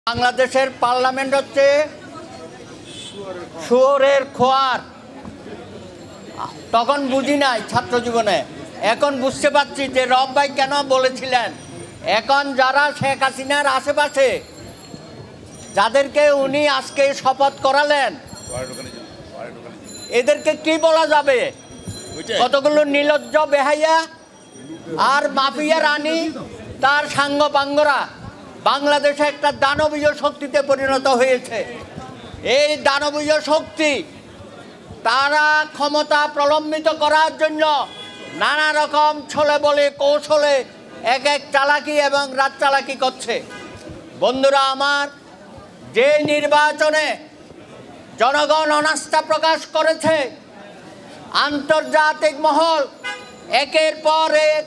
বাংলাদেশের পার্লামেন্ট হচ্ছে শুয়োরের খোয়ার। তখন বুঝি নাই ছাত্র জীবনে, এখন বুঝতে পারছি যে রব ভাই কেন বলেছিলেন। এখন যারা শেখ হাসিনার আশেপাশে যাদেরকে উনি আজকে শপথ করালেন, এদেরকে কি বলা যাবে? কতগুলো নির্লজ্জ বেহাইয়া আর মাফিয়া রানী তার সাঙ্গপাঙ্গরা বাংলাদেশে একটা দানবীয় শক্তিতে পরিণত হয়েছে। এই দানবীয় শক্তি তারা ক্ষমতা প্রলম্বিত করার জন্য নানা রকম ছলে বলে কৌশলে এক চালাকি এবং রাত চালাকি করছে। বন্ধুরা আমার, যে নির্বাচনে জনগণ অনাস্থা প্রকাশ করেছে, আন্তর্জাতিক মহল একের পর এক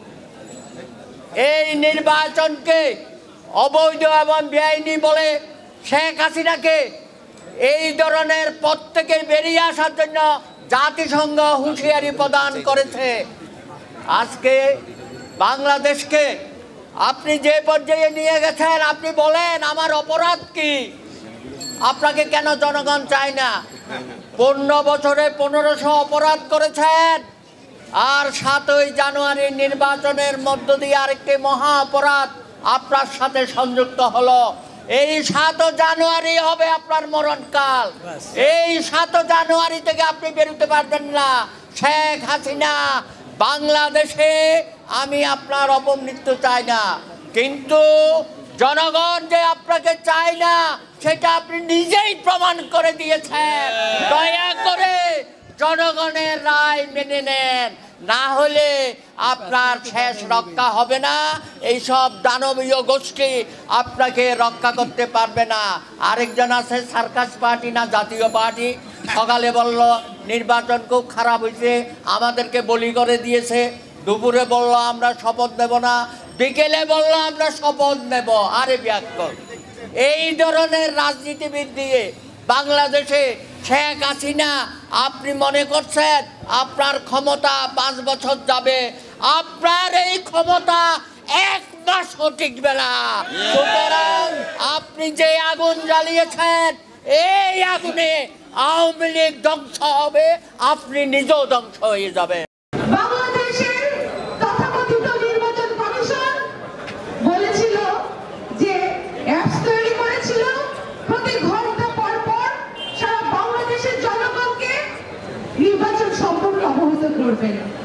এই নির্বাচনকে অবৈধ এবং বেআইনি বলে শেখ হাসিনাকে এই ধরনের পথ থেকে বেরিয়ে আসার জন্য জাতিসংঘ হুঁশিয়ারি প্রদান করেছে। আজকে বাংলাদেশকে আপনি যে পর্যায়ে নিয়ে গেছেন, আপনি বলেন আমার অপরাধ কি? আপনাকে কেন জনগণ চায় না? 15 বছরে 1500 অপরাধ করেছেন, আর 7ই জানুয়ারি নির্বাচনের মধ্য দিয়ে আরেকটি মহা অপরাধ আপনার সাথে সংযুক্ত হলো। এই 7 জানুয়ারি হবে আপনার মরণকাল। এই 7 জানুয়ারি থেকে আপনি বেরোতে পারবেন না। শেখ হাসিনা, বাংলাদেশে আমি আপনার অপমৃত্যু চাই না, কিন্তু জনগণ যে আপনাকে চায় না সেটা আপনি নিজেই প্রমাণ করে দিয়েছেন। দয়া করে জনগণের রায় মেনে নেন, না হলে আপনার শেষ রক্ষা হবে না। এইসব দানবীয় গোষ্ঠী আপনাকে রক্ষা করতে পারবে না। আরেকজন আছে সার্কাস পার্টি না জাতীয় পার্টি, সকালে বলল নির্বাচন খুব খারাপ হয়েছে, আমাদেরকে বলি করে দিয়েছে। দুপুরে বলল আমরা শপথ নেব না, বিকেলে বলল আমরা শপথ নেব। আরে ব্যাকল, এই ধরনের রাজনীতিবিদ দিয়ে বাংলাদেশে শেখ হাসিনা, আপনি মনে করছেন আপনার ক্ষমতা 5 বছর যাবে? আপনার এই ক্ষমতা 1 মাসও টিকবে না। সুতরাং আপনি যে আগুন জ্বালিয়েছেন, এই আগুনে আওয়ামী লীগ ধ্বংস হবে, আপনি নিজেও ধ্বংস হয়ে যাবে। বাংলাদেশের তথাকথিত নির্বাচন কমিশন বলেছিল যে অ্যাপস তৈরি করেছিল, প্রতি ঘন্টা পর পর সারা বাংলাদেশের জনগণকে নির্বাচন সম্পর্কে অবহিত করবেন।